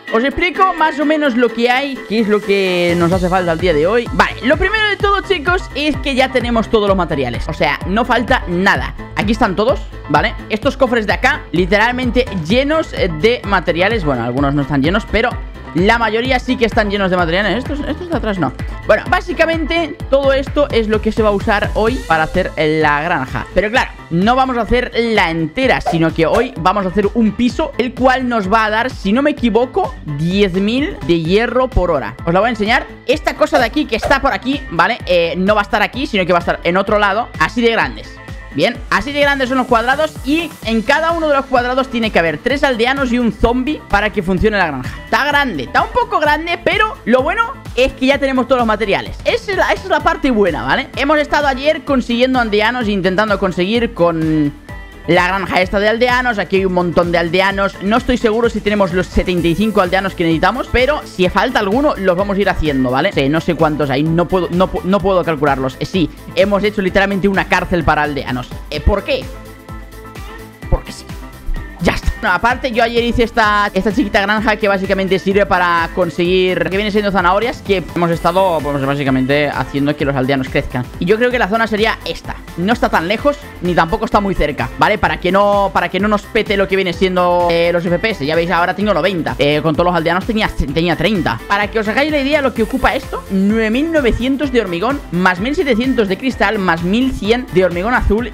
Os explico más o menos lo que hay, qué es lo que nos hace falta al día de hoy. Vale, lo primero de todo, chicos, es que ya tenemos todos los materiales. O sea, no falta nada. Aquí están todos, ¿vale? Estos cofres de acá, literalmente llenos de materiales. Bueno, algunos no están llenos, pero la mayoría sí que están llenos de materiales. Estos de atrás no. Bueno, básicamente todo esto es lo que se va a usar hoy para hacer la granja. Pero claro, no vamos a hacer la entera, sino que hoy vamos a hacer un piso, el cual nos va a dar, si no me equivoco, 10.000 de hierro por hora. Os la voy a enseñar. Esta cosa de aquí, que está por aquí, ¿vale? No va a estar aquí, sino que va a estar en otro lado. Así de grandes. Bien, así de grandes son los cuadrados. Y en cada uno de los cuadrados tiene que haber 3 aldeanos y un zombie para que funcione la granja. Está grande, está un poco grande, pero lo bueno es que ya tenemos todos los materiales. Esa es la parte buena, ¿vale? Hemos estado ayer consiguiendo aldeanos, intentando conseguir con la granja esta de aldeanos. Aquí hay un montón de aldeanos. No estoy seguro si tenemos los 75 aldeanos que necesitamos, pero si falta alguno, los vamos a ir haciendo, ¿vale? No sé cuántos hay, no puedo calcularlos. Sí, hemos hecho literalmente una cárcel para aldeanos. ¿Por qué? Porque sí. Ya está. No, aparte yo ayer hice esta chiquita granja que básicamente sirve para conseguir que viene siendo zanahorias, que hemos estado pues básicamente haciendo que los aldeanos crezcan. Y yo creo que la zona sería esta. No está tan lejos, ni tampoco está muy cerca, ¿vale? Para que no nos pete lo que viene siendo los FPS. Ya veis, ahora tengo 90. Con todos los aldeanos tenía 30. Para que os hagáis la idea de lo que ocupa esto: 9.900 de hormigón, más 1.700 de cristal, más 1.100 de hormigón azul,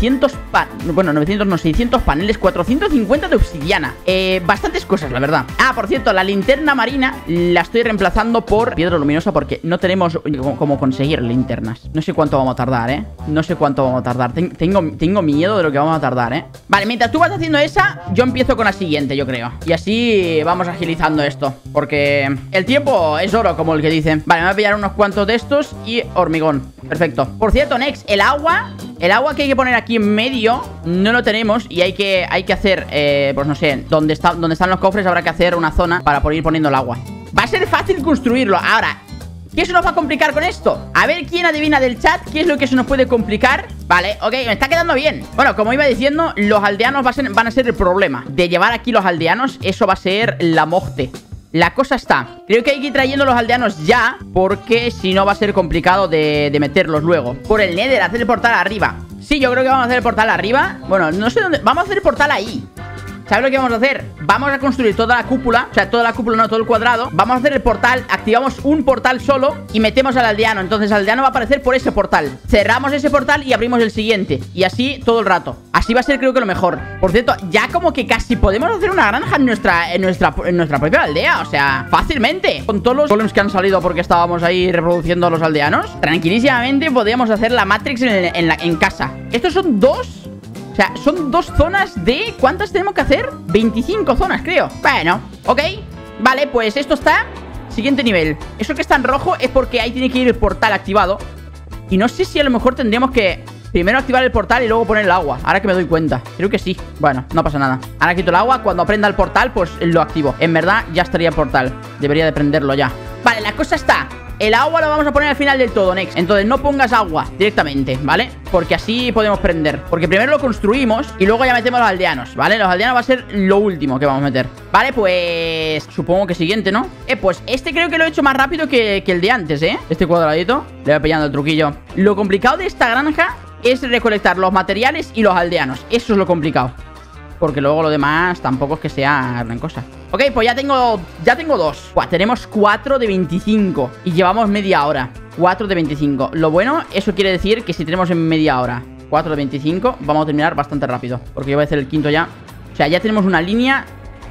600 paneles, 450 de obsidiana. Bastantes cosas, la verdad. Ah, por cierto, la linterna marina la estoy reemplazando por piedra luminosa porque no tenemos cómo conseguir linternas. No sé cuánto vamos a tardar, ¿eh? No sé cuánto vamos a tardar. Tengo miedo de lo que vamos a tardar, ¿eh? Vale, mientras tú vas haciendo esa, yo empiezo con la siguiente, yo creo. Y así vamos agilizando esto, porque el tiempo es oro, como el que dicen. Vale, me voy a pillar unos cuantos de estos y hormigón. Perfecto. Por cierto, Nex, el agua que hay que poner aquí en medio no lo tenemos y hay que hacer, pues no sé, donde están los cofres habrá que hacer una zona para ir poniendo el agua. Va a ser fácil construirlo. Ahora, ¿qué se nos va a complicar con esto? A ver quién adivina del chat qué es lo que se nos puede complicar. Vale, ok, me está quedando bien. Bueno, como iba diciendo, los aldeanos van a ser el problema. De llevar aquí los aldeanos, eso va a ser la mogte. La cosa está, creo que hay que ir trayendo los aldeanos ya, porque si no va a ser complicado de meterlos luego. Por el Nether, hacer el portal arriba. Sí, yo creo que vamos a hacer el portal arriba. Bueno, no sé dónde, vamos a hacer el portal ahí. ¿Sabes lo que vamos a hacer? Vamos a construir toda la cúpula. O sea, toda la cúpula, no, todo el cuadrado. Vamos a hacer el portal, activamos un portal solo y metemos al aldeano. Entonces el aldeano va a aparecer por ese portal. Cerramos ese portal y abrimos el siguiente. Y así todo el rato. Así va a ser, creo que lo mejor. Por cierto, ya como que casi podemos hacer una granja en nuestra propia aldea. O sea, fácilmente. Con todos los golems que han salido porque estábamos ahí reproduciendo a los aldeanos, tranquilísimamente podríamos hacer la Matrix en casa. Estos son dos. O sea, son 2 zonas de... ¿Cuántas tenemos que hacer? 25 zonas, creo. Bueno, ok. Vale, pues esto está. Siguiente nivel. Eso que está en rojo es porque ahí tiene que ir el portal activado. Y no sé si a lo mejor tendríamos que primero activar el portal y luego poner el agua. Ahora que me doy cuenta. Creo que sí. Bueno, no pasa nada. Ahora quito el agua. Cuando prenda el portal, pues lo activo. En verdad, ya estaría el portal. Debería de prenderlo ya. Vale, la cosa está... El agua lo vamos a poner al final del todo, Next. Entonces no pongas agua directamente, ¿vale? Porque así podemos prender. Porque primero lo construimos y luego ya metemos los aldeanos, ¿vale? Los aldeanos va a ser lo último que vamos a meter. Vale, pues... supongo que siguiente, ¿no? Pues este creo que lo he hecho más rápido que el de antes, ¿eh? Este cuadradito. Le voy pillando el truquillo. Lo complicado de esta granja es recolectar los materiales y los aldeanos. Eso es lo complicado. Porque luego lo demás tampoco es que sea gran cosa. Ok, pues ya tengo 2. Tenemos 4 de 25 y llevamos media hora. 4 de 25. Lo bueno, eso quiere decir que si tenemos en media hora 4 de 25, vamos a terminar bastante rápido. Porque yo voy a hacer el quinto ya. O sea, ya tenemos una línea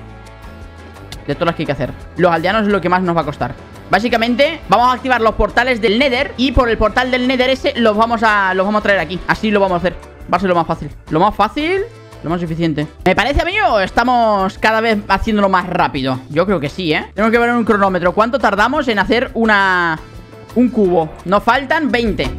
de todas las que hay que hacer. Los aldeanos es lo que más nos va a costar. Básicamente, vamos a activar los portales del Nether. Y por el portal del Nether ese los vamos a traer aquí. Así lo vamos a hacer. Va a ser lo más fácil. Lo más fácil... lo más eficiente. ¿Me parece a mí o estamos cada vez haciéndolo más rápido? Yo creo que sí, ¿eh? Tengo que ver en un cronómetro. ¿Cuánto tardamos en hacer un cubo? Nos faltan 20.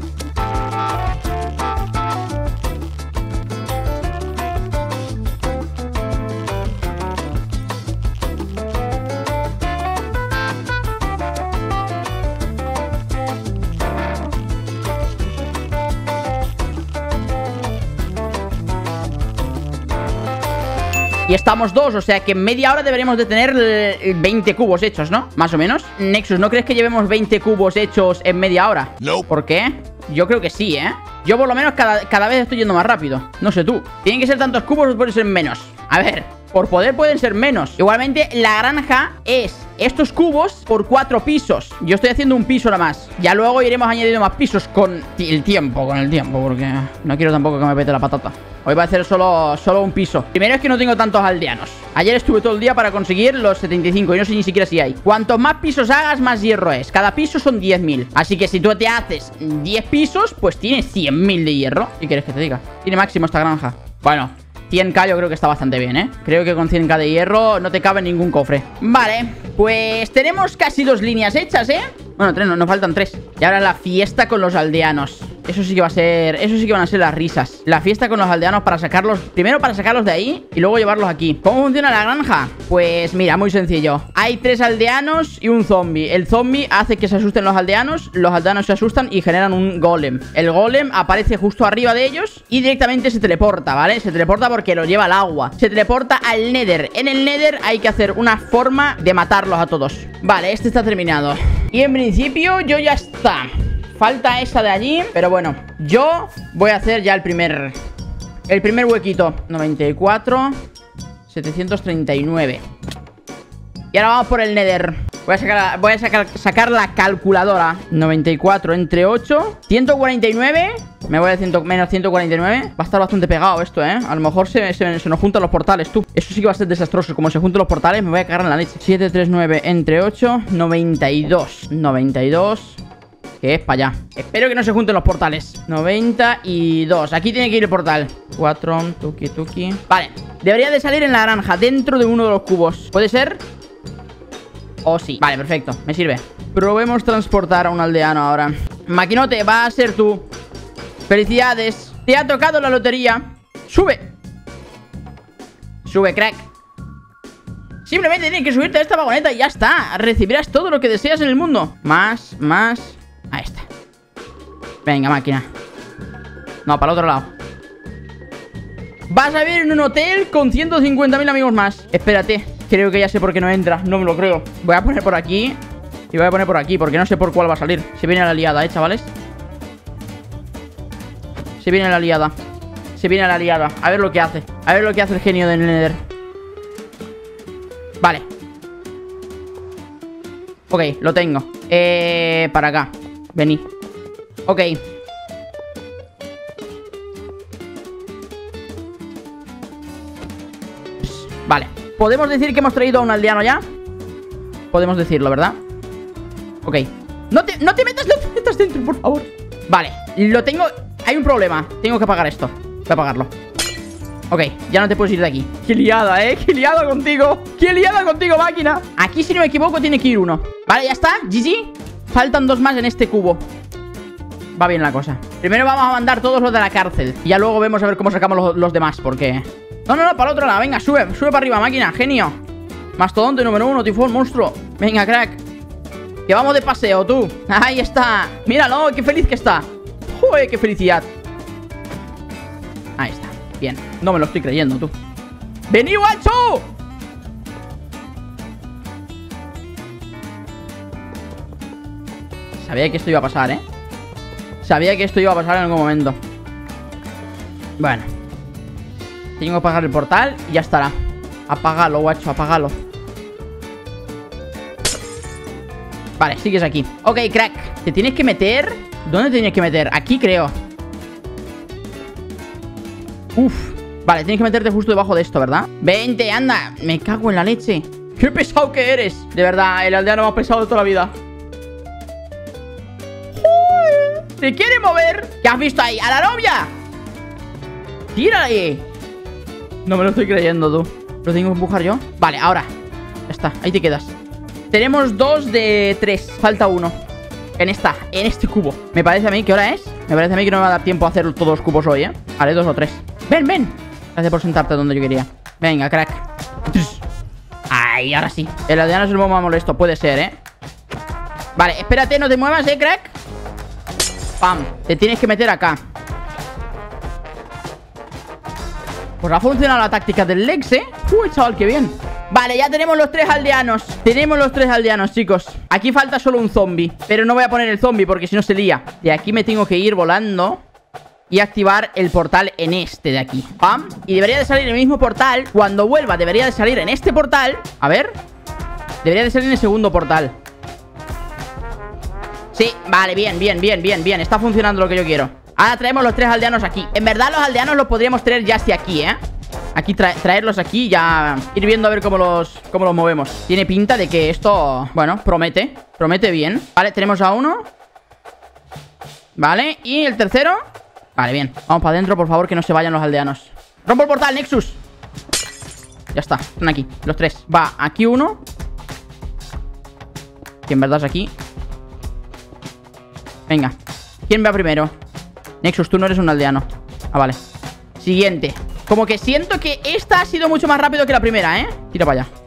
Y estamos 2, o sea que en media hora deberíamos de tener 20 cubos hechos, ¿no? Más o menos. Nexus, ¿no crees que llevemos 20 cubos hechos en media hora? No. ¿Por qué? Yo creo que sí, ¿eh? Yo por lo menos cada vez estoy yendo más rápido. No sé tú. ¿Tienen que ser tantos cubos o pueden ser menos? A ver, por poder pueden ser menos. Igualmente, la granja es estos cubos por 4 pisos. Yo estoy haciendo un piso nada más. Ya luego iremos añadiendo más pisos con el tiempo, porque no quiero tampoco que me pete la patata. Hoy va a hacer solo un piso. Primero es que no tengo tantos aldeanos. Ayer estuve todo el día para conseguir los 75 y no sé ni siquiera si hay. Cuantos más pisos hagas, más hierro es. Cada piso son 10.000. Así que si tú te haces 10 pisos, pues tienes 100.000 de hierro. ¿Qué quieres que te diga? Tiene máximo esta granja. Bueno, 100k yo creo que está bastante bien, ¿eh? Creo que con 100k de hierro no te cabe en ningún cofre. Vale, pues tenemos casi 2 líneas hechas, ¿eh? Bueno, 3, nos faltan 3. Y ahora la fiesta con los aldeanos. Eso sí que va a ser... Eso sí que van a ser las risas. La fiesta con los aldeanos para sacarlos... Primero para sacarlos de ahí y luego llevarlos aquí. ¿Cómo funciona la granja? Pues mira, muy sencillo. Hay 3 aldeanos y un zombie. El zombie hace que se asusten los aldeanos se asustan y generan un golem. El golem aparece justo arriba de ellos y directamente se teleporta, ¿vale? Se teleporta porque lo lleva al agua. Se teleporta al Nether. En el Nether hay que hacer una forma de matarlos a todos. Vale, este está terminado. Y en principio yo ya está. Falta esa de allí, pero bueno, yo voy a hacer ya el primer huequito. 94 739. Y ahora vamos por el Nether. Voy a sacar la calculadora. 94 entre 8 149. Me voy a menos 149. Va a estar bastante pegado esto, ¿eh? A lo mejor se nos juntan los portales, tú. Eso sí que va a ser desastroso. Como se juntan los portales, me voy a cagar en la leche. 739 entre 8 92. 92. Que es para allá. Espero que no se junten los portales. 92. Aquí tiene que ir el portal. 4. Tuki. Vale. Debería de salir en la granja, dentro de uno de los cubos. ¿Puede ser? ¿O sí? Vale, perfecto. Me sirve. Probemos transportar a un aldeano ahora. Maquinote, va a ser tú. Felicidades. Te ha tocado la lotería. Sube. Sube, crack. Simplemente tienes que subirte a esta vagoneta y ya está. Recibirás todo lo que deseas en el mundo. Más. Ahí está. Venga, máquina. No, para el otro lado. Vas a vivir en un hotel con 150.000 amigos más. Espérate, creo que ya sé por qué no entra. No me lo creo. Voy a poner por aquí y voy a poner por aquí, porque no sé por cuál va a salir. Se viene la liada, chavales. Se viene la liada. A ver lo que hace. A ver lo que hace el genio del Nether. Vale. Ok, lo tengo. Para acá. Vení. Ok. Vale. ¿Podemos decir que hemos traído a un aldeano ya? Podemos decirlo, ¿verdad? Ok. No te metas dentro, por favor. Vale, lo tengo. Hay un problema. Tengo que apagar esto. Voy a apagarlo. Ok, ya no te puedes ir de aquí. Qué liada, qué liada contigo. Qué liada contigo, máquina. Aquí, si no me equivoco, tiene que ir uno. Vale, ya está, GG. Faltan 2 más en este cubo. Va bien la cosa. Primero vamos a mandar todos los de la cárcel. Y ya luego vemos a ver cómo sacamos los demás. Porque... No, para el otro lado. Venga, sube para arriba, máquina, genio. Mastodonte número 1, tifón, monstruo. Venga, crack. Que vamos de paseo, tú. Ahí está. Míralo, qué feliz que está. Joder, qué felicidad. Ahí está, bien. No me lo estoy creyendo, tú. ¡Vení, guacho! Sabía que esto iba a pasar, Sabía que esto iba a pasar en algún momento. Bueno. Tengo que apagar el portal y ya estará. Apágalo, guacho, apágalo. Vale, sigues aquí. Ok, crack. ¿Te tienes que meter? ¿Dónde te tienes que meter? Aquí, creo. Uf. Vale, tienes que meterte justo debajo de esto, ¿verdad? Vente, anda. Me cago en la leche. ¡Qué pesado que eres! De verdad, el aldeano más pesado de toda la vida. ¡Joder! ¿Se quiere mover? ¿Qué has visto ahí? ¡A la novia! ¡Tírala ahí! No me lo estoy creyendo, tú. ¿Lo tengo que empujar yo? Vale, ahora. Ya está, ahí te quedas. Tenemos 2 de 3. Falta 1. En este cubo. Me parece a mí, ¿qué hora es? Me parece a mí que no me va a dar tiempo a hacer todos los cubos hoy, Haré 2 o 3. Ven. Gracias por sentarte donde yo quería. Venga, crack. Ay, ahora sí. El aldeano es el modo más molesto, puede ser, Vale, espérate, no te muevas, crack. Pam, te tienes que meter acá. Pues ha funcionado la táctica del Lex, Uy, chaval, qué bien. Vale, ya tenemos los 3 aldeanos. Tenemos los 3 aldeanos, chicos. Aquí falta solo un zombie, pero no voy a poner el zombie porque si no se lía. De aquí me tengo que ir volando y activar el portal en este de aquí. ¡Pam! Y debería de salir en el mismo portal. Cuando vuelva debería de salir en este portal. A ver. Debería de salir en el segundo portal. Sí, vale, bien, bien, bien, bien, bien. Está funcionando lo que yo quiero. Ahora traemos los 3 aldeanos aquí. En verdad los aldeanos los podríamos traer ya hacia aquí, ¿eh? Aquí traerlos aquí y ya ir viendo a ver cómo los movemos. Tiene pinta de que esto, bueno, promete. Promete bien. Vale, tenemos a uno. Vale, y el tercero. Vale, bien, vamos para adentro, por favor, que no se vayan los aldeanos. Rompo el portal, Nexus. Ya está, están aquí, los 3. Va, aquí uno. Que en verdad es aquí. Venga, ¿quién va primero? Nexus, tú no eres un aldeano. Ah, vale. Siguiente. Como que siento que esta ha sido mucho más rápido que la primera, ¿eh? Tira para allá.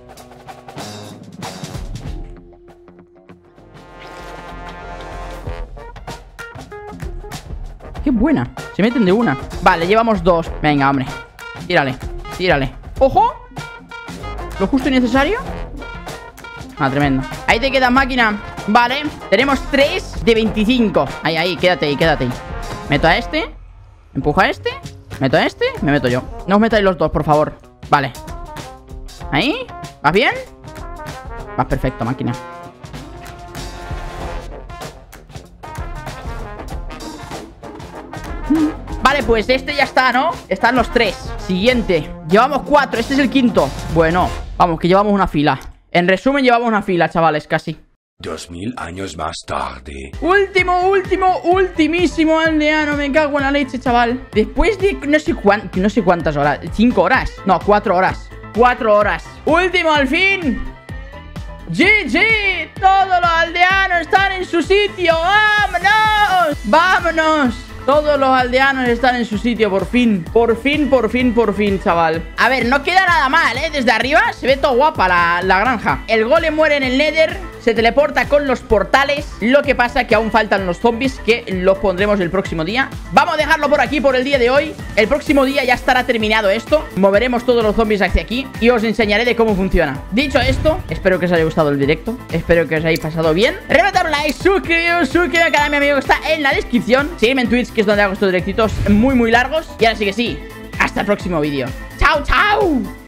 ¡Qué buena! Se meten de una. Vale, llevamos 2. Venga, hombre. Tírale, tírale. ¡Ojo! Lo justo y necesario. Ah, tremendo. Ahí te quedas, máquina. Vale, tenemos 3 de 25. Ahí, ahí, quédate ahí, quédate ahí. Meto a este. Empujo a este. Meto a este, me meto yo. No os metáis los dos, por favor. Vale. Ahí, ¿vas bien? Vas perfecto, máquina. Vale, pues este ya está, ¿no? Están los 3. Siguiente. Llevamos 4, este es el quinto. Bueno, vamos, que llevamos una fila. En resumen, llevamos una fila, chavales, casi. 2000 años más tarde. Ultimísimo aldeano. Me cago en la leche, chaval. Después de no sé cuántas horas. 5 horas. No, 4 horas. 4 horas. Último, al fin. GG. Todos los aldeanos están en su sitio. ¡Vámonos! ¡Vámonos! Todos los aldeanos están en su sitio, por fin. Por fin, chaval. A ver, no queda nada mal, ¿eh? Desde arriba se ve todo guapa la granja. El golem muere en el Nether. Se teleporta con los portales. Lo que pasa que aún faltan los zombies, que los pondremos el próximo día. Vamos a dejarlo por aquí por el día de hoy. El próximo día ya estará terminado esto. Moveremos todos los zombies hacia aquí y os enseñaré de cómo funciona. Dicho esto, espero que os haya gustado el directo. Espero que os hayáis pasado bien. Reventad un like, suscribiros al canal de mi amigo que está en la descripción. Seguidme en Twitch, que es donde hago estos directitos muy largos. Y ahora sí que sí, hasta el próximo vídeo. ¡Chao, chao!